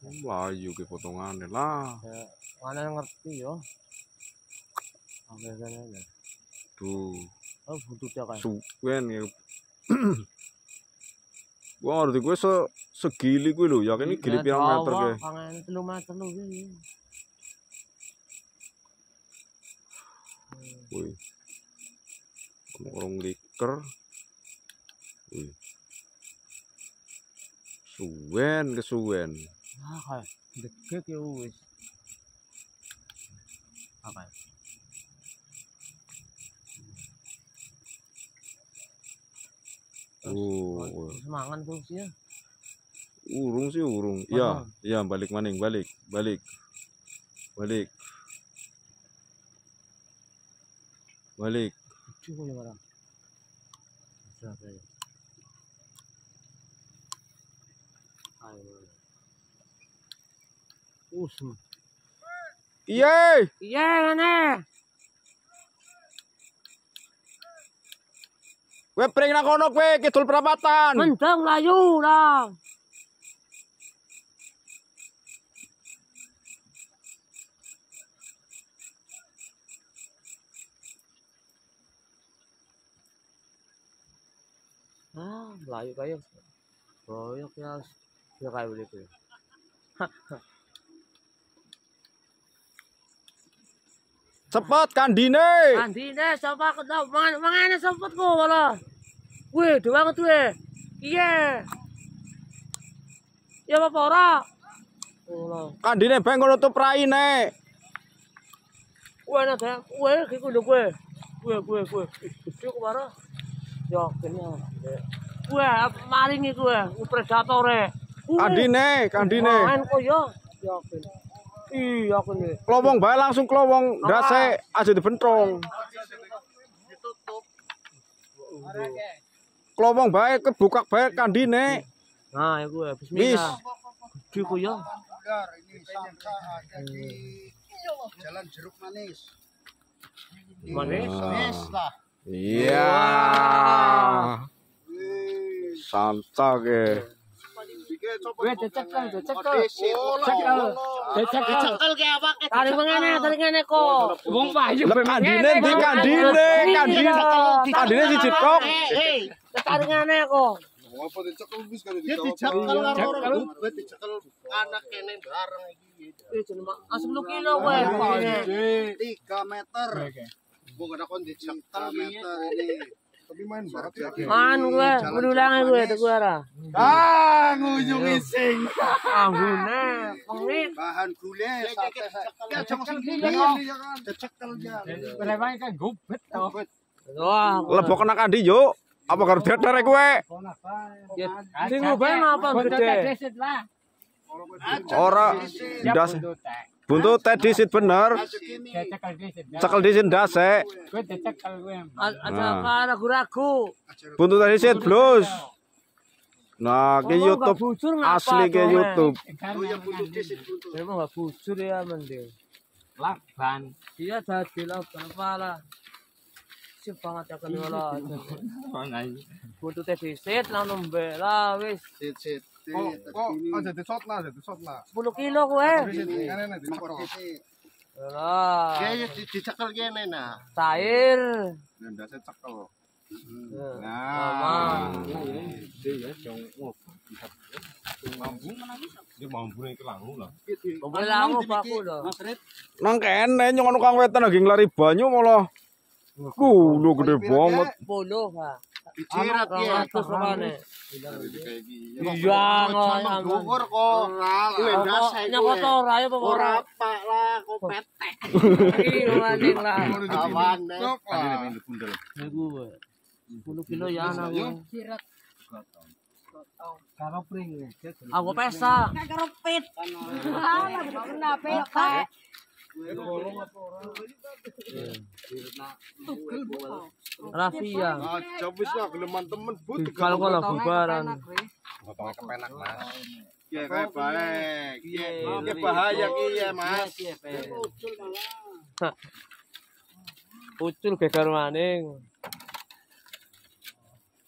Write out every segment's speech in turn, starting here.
Melayu ke potongannya lah. Ya, mana yang ngerti yo. Oke kan ya. Tuh. Oh, bututnya kan. Suwen ya. Gua ngerti gue segili gue lho, yakin ini gili pirang meter ke. Kangen 3 meter lho iki. Wih. Orang liker. Wih. Suwen kesuwen. Ah, kayak deket ya wis. Apa? Semangan tuh sih ya. Urung sih urung. Iya, iya balik maning, balik. Balik. Cukup ya barang. Ayo. Usum. Iya. Iya ngene. Kowe pring nang kono kowe kidul perapatan. Mendang layu lah. Ah, layu kayak. Royok ya. Ya kayak begitu. Cepet kandine. Kandine sapa ketau mangane cepet kok malah. Wih, dewe banget weh. Iya. Ya apa ora? Kandine beng ngono tuh praine. Wah, nah kayak iki kudu kowe. Kowe. Gede kok marah. Ya kene. Wah, maringi kowe, predatore. Kandine. Main kok ya. Ya kene. Iya kene. Klowong bae langsung klowong ndase aja dibentrong. Klowong bae kebuka bae kandine. Nah, ya gue bismillah. Gede kok ya. Ini sangka ada di Jalan Jeruk Manis. Manis? Manis lah. Iya. Santa ke. Gue dicekel. Dicekel ke apa? Tarik mengene kok. Wong payu Kandine di kandine siji tok. Tarik ngene kok. Apa dicekel wis kan dicekel karo orang gue dicekel anak kene bareng iki. Jeneng 10 kilo kowe. 3 meter. Gua gak kon dicekel meter ini. Tapi main barat ya. Man gue, ulange gue tuku ora. Ah, ngujung ising. Anggune pengit. Bahan gule ya jangan dicekel ya. Beremang kan gubet to. Wah, Lebok kena kandi yuk. Apa karo deter kowe? Sing ngobeng apa gede? Ora ndas. Buntut teh disit bener. Cekel disit ndase. Ada ragu-ragu. Buntut teh disit blus. Nah, ke YouTube asli ke YouTube. Memang enggak bujur ya mending. Lakban. Iya dadi lakban pala. Sip banget ya kan wala. Buntut teh disit nang nembe lah wis. sit. Oh, jadi shot lah. 10 kilo kowe. Lah. Kayak dicekel kene nah. Cair. Ndase cekel. Nah. Boleh langu paku lho. Nang kene nyong kang wetan lagi nglari banyu malah. Lu gede banget. 10 ha. Dicirat ya. 200 rokane. Iya, ngomong kok. Kuwi ndase. Nyokot ora ya apa ora? Ora apa lah, kok petek. Iki maning lah. Awan. Niku 10 kilo ya ana. Karo pring. Aku pesa. Karo pit. Lah kena peta. Rafia. Aja wis lah geleman temen but. Kalau bubaran. Potongnya kepenak, Mas. Ya kayak baik. Ya bahaya ki ya, Mas. Ucul gegar maning.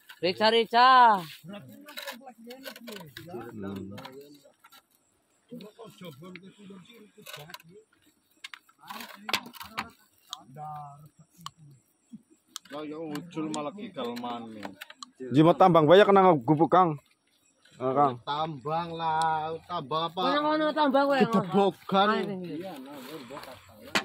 Rica. Kaya ucul malah kikal maneh. Jimat tambang banyak kena gubuk Kang. Kang. Tambang lah, tambang apa? Kono tambah kowe. Gedebogan. Ayo,